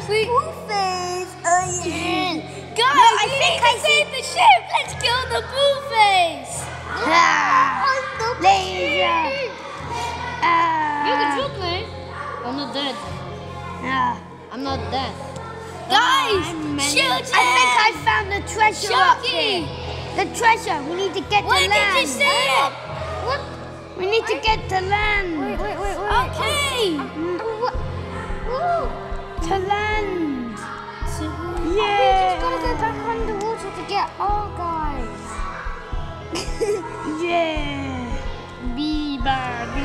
seriously? Blueface again. Guys, No, I think I saved the ship. Let's kill the Blueface. Laser. You can shoot me. I'm not dead. I'm not dead. Guys, shoot I think I found the treasure up Sharky! there. The treasure. We need to get to Where land. did you see it? What? We need to get to land. Wait. Okay. To land. Yeah. We just gotta go back underwater to get our guys. Yeah. Biba.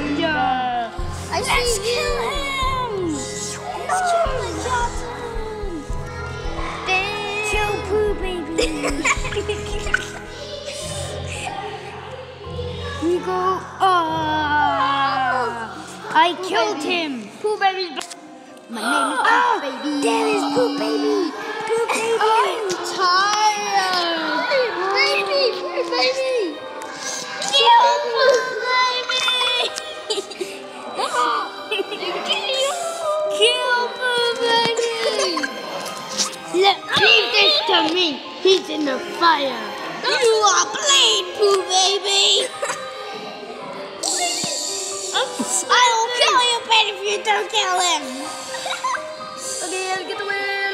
I Let's see kill you. him. Let's kill the Johnson. Kill Pooh Baby. We go. I killed him. Pooh Baby's back. My name is Pooh Baby. There is Pooh Baby. Pooh Baby. I'm tired. Pooh Baby. Kill Pooh Baby. Kill Pooh Baby. Leave this to me. He's in the fire. You are playing, Pooh Baby. I will kill you, Ben, if you don't kill him. Okay, I'll get the wheel.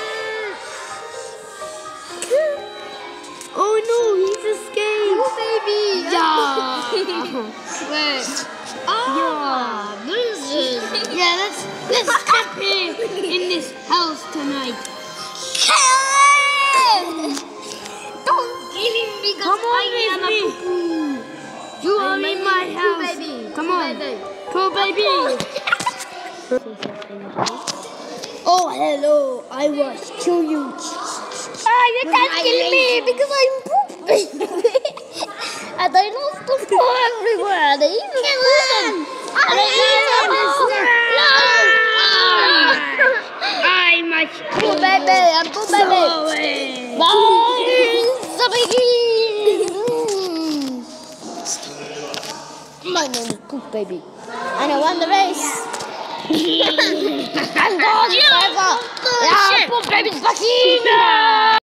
Oh no, he's escaped. Pooh Baby. Yeah. Wait. This is... Yeah, let's trap him in this house tonight. Kill him! Don't kill him because Come on, I am a Disney. poo-poo. You are in my house. Baby. Come on. Pooh Baby. Oh, hello. I was kill you. You can't kill me because I'm Pooh Baby. And I lost the floor everywhere. They even kill him. I must Pooh Baby. I'm Pooh Baby. My name is Pooh Baby. And I won the race. I'm gone forever. Yeah, Pooh Baby's back in.